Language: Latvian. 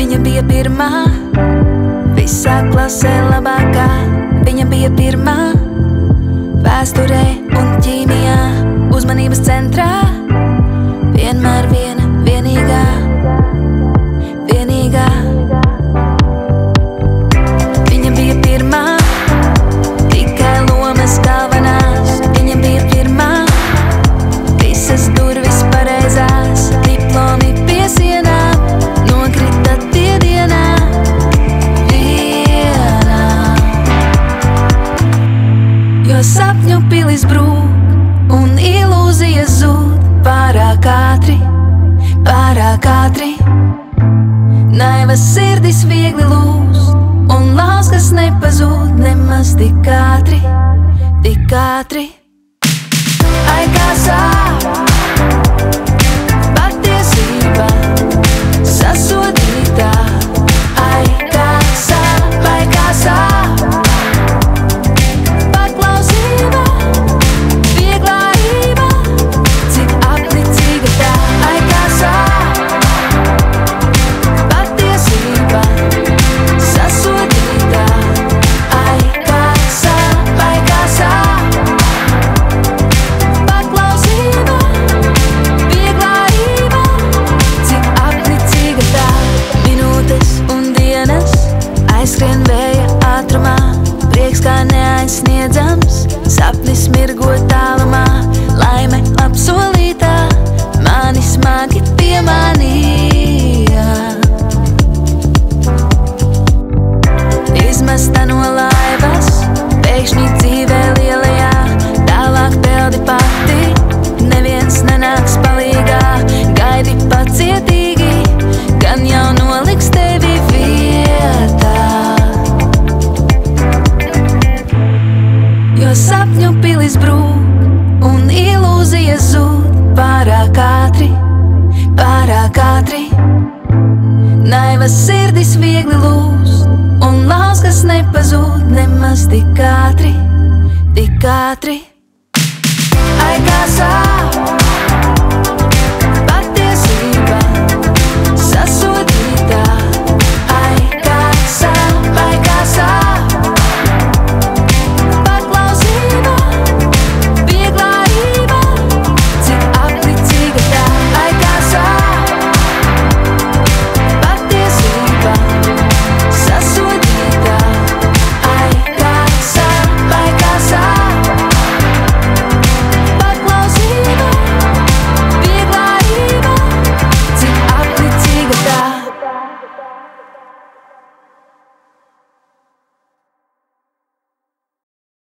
Viņa bija pirmā, visā klasē labākā. Viņa bija pirmā, vēsturē un ķīmijā, uzmanības centrā. Vienmēr viena, vienīgā, vienīgā. Viņa bija pirmā, tikai lomas galvenās. Viņa bija pirmā, visas durvis pareizās. Diplomi pie sienām, nokrita tie dienā, vienā. Jo sapņu pilis brūk un ilūzijas zūd pārāk ātri, pārāk ātri. Naivas sirdis viegli lūst un lauz, kas nepazūd nemaz tik ātri, tik ātri. Ai, kā sāp patiesība sasodītā. Ai, kā sāp, ai, kā sāp paklausība, vieglājība, cik apnicīga tā. Ai, kā sāp patiesība sasodītā. Ai, kā sāp, ai, kā sāp paklausība, vieglājība, cik apnicīga tā. Minūtes un dienas aizskrien vēja ātrumā, prieks kā neaizsniedzams, sapnis mirgo tālumā. Laime apsolītā mani smagi piemanīja. Izmesta no laivas, pēkšņi dzīvē lielajā, tālāk peldi pati, neviens nenāks palīgā. Gaidi pacietīgi, gan jau noliks tevi vietā. Jo sapņu pilis brūk un ilūzijas zūd pārāk ātri, pārāk ātri. Naivas sirdis viegli lūst un lauz, kas nepazūd nemaz tik ātri, tik ātri. Ai, kā sāp patiesība sasodītā. Ai, kā sāp, ai, kā sāp paklausība, vieglājība, cik apnicīga tā. Ai, kā sāp patiesība sasodītā. Ai, kā sāp, ai, kā sāp paklausība, vieglājība, cik apnicīga tā.